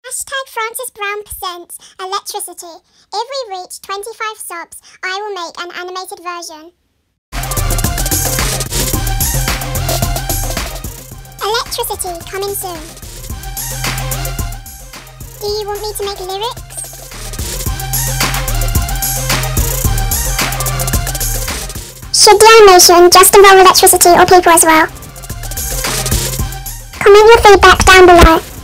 Hashtag Francis Brown presents Electricity. If we reach 25 subs, I will make an animated version. Electricity coming soon. Do you want me to make lyrics? Should the animation just involve electricity or people as well? Comment your feedback down below.